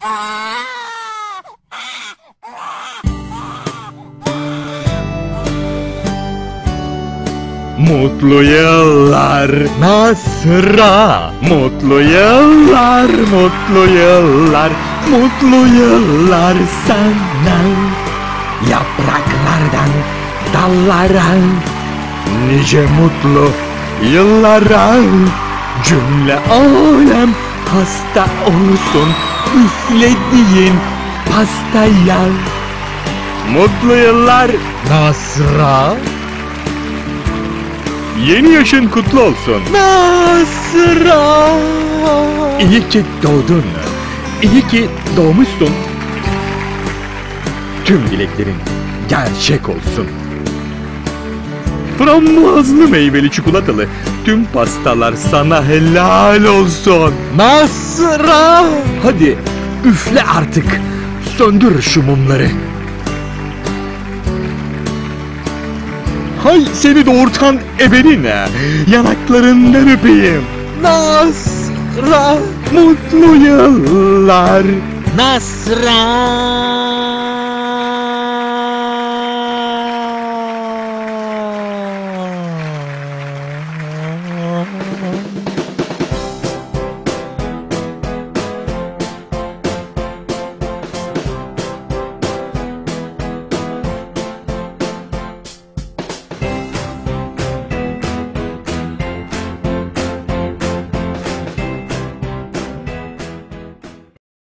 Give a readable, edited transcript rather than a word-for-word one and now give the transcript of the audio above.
Mutlu yıllar Nasra, mutlu yıllar, mutlu yıllar, mutlu yıllar sana. Yapraklardan dallara, nice mutlu yıllara. Cümle alem hasta olsun üflediğin pastaya. Mutlu yıllar Nasra. Yeni yaşın kutlu olsun Nasra. İyi ki doğdun. İyi ki doğmuşsun. Tüm dileklerin gerçek olsun. Frambuazlı meyveli çikolatalı tüm pastalar sana helal olsun Nasra. Hadi üfle artık. Söndür şu mumları. Hay seni doğurtan ebenine, yanaklarından öpeyim Nasra. Mutlu yıllar Nasra.